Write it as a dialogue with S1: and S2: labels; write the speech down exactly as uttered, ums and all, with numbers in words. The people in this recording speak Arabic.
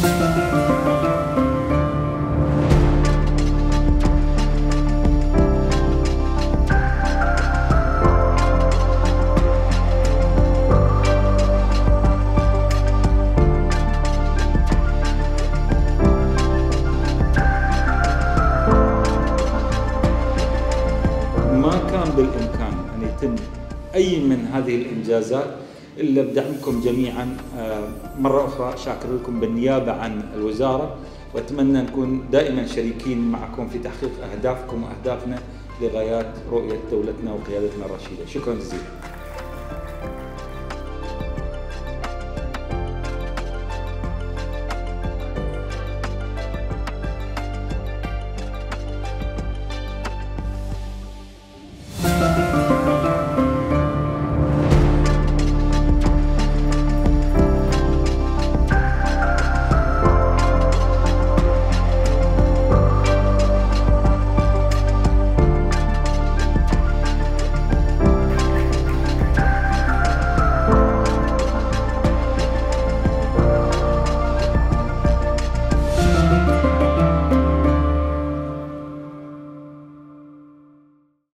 S1: ما كان بالإمكان أن يتم أي من هذه الإنجازات إلا بدعمكم جميعا. مرة أخرى شاكر لكم بالنيابة عن الوزارة، وأتمنى نكون دائما شريكين معكم في تحقيق أهدافكم وأهدافنا لغايات رؤية دولتنا وقيادتنا الرشيدة. شكرا جزيلا.